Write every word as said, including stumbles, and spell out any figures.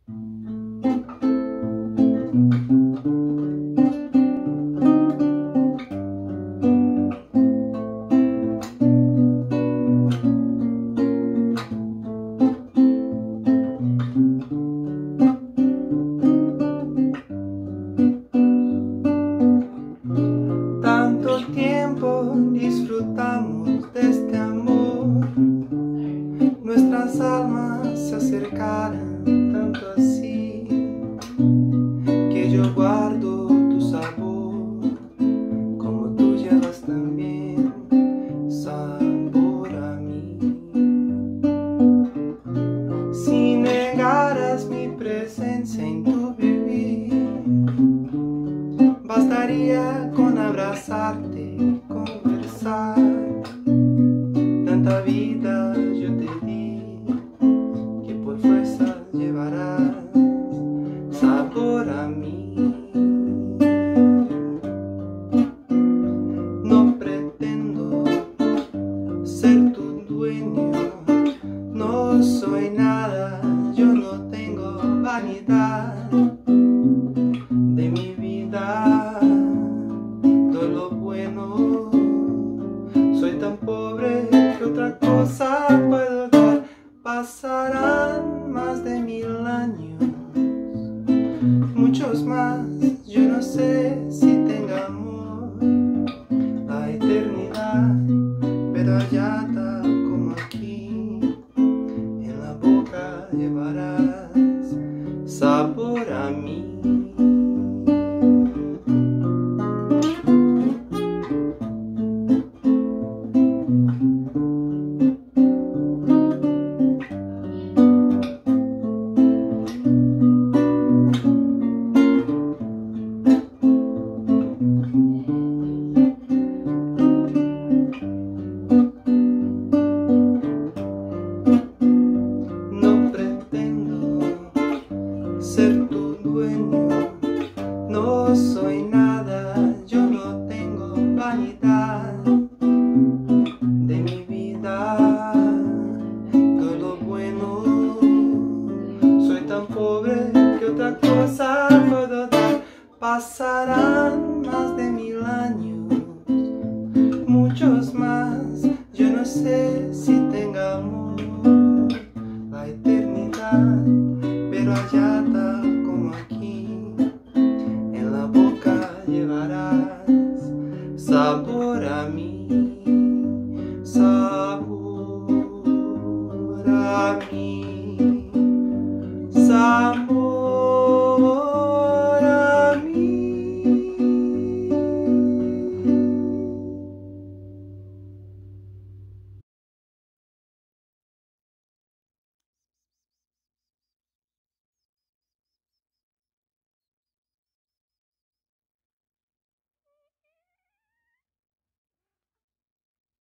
Tanto tiempo disfrutamos de este amor, nuestras almas se acercaran tanto así, que yo guardo tu sabor, como tú llevas también sabor a mí. Si negaras mi presencia en tu vivir, bastaría con abrazarte y conversar. Tanta vida yo te di, que por fuerza llevarás sabor a mí. No pretendo ser tu dueño, no soy nada, yo no tengo vanidad de mi vida. Todo lo bueno, soy tan pobre que otra cosa puedo dar. Pasarán más de mil años, muchos más, yo no sé si tengamos la eternidad, pero allá tal como aquí, en la boca llevarás sabor a mí. Ser tu dueño, no soy nada, yo no tengo vanidad de mi vida. Todo lo bueno, soy tan pobre que otra cosa puedo dar. Pasarán más de mil años, muchos más, yo no sé si tengamos la eternidad.